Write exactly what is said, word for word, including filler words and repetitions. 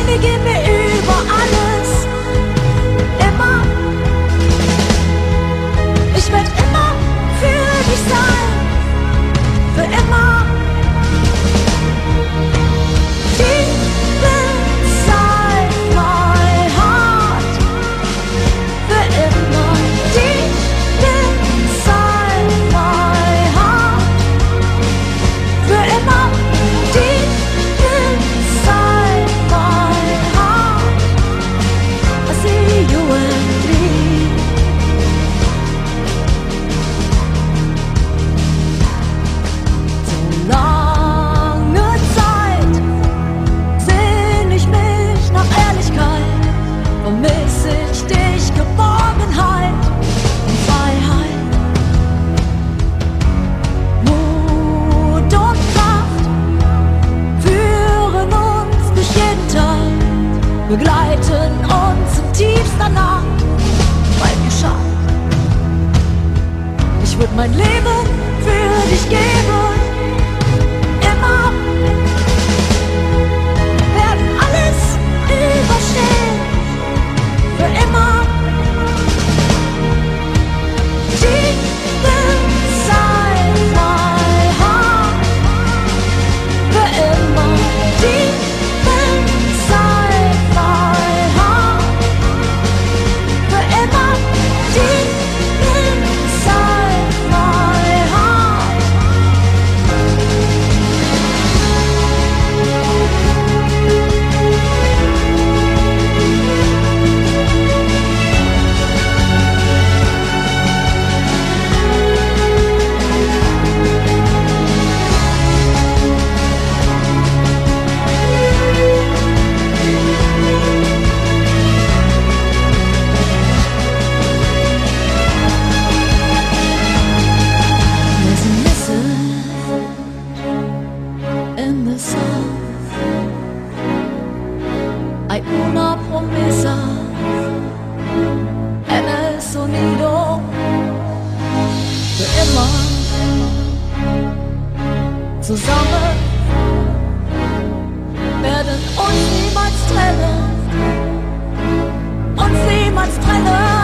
wir gehen mir über alles. Immer. Ich werd immer für dich sein. Für immer. Deep inside my heart. Für immer. Deep inside my heart. Für immer. Deep inside my heart. I see you and me. So lange Zeit sehn ich mich nach Ehrlichkeit, vermiss ich dich, Geborgenheit und Freiheit. Mut und Kraft führen uns durch jeden Tag, begleiten uns in tiefster Nacht, weit geschafft. Ich würd mein Leben für dich geben. Immer werden alles überstehen. Für immer. Deep inside my heart. Für immer. Deep inside my heart. Für immer. Deep inside my heart. There's a missing in the song. Hay una promesa en el sonido. Für immer zusammen werden uns niemals trennen, uns niemals trennen.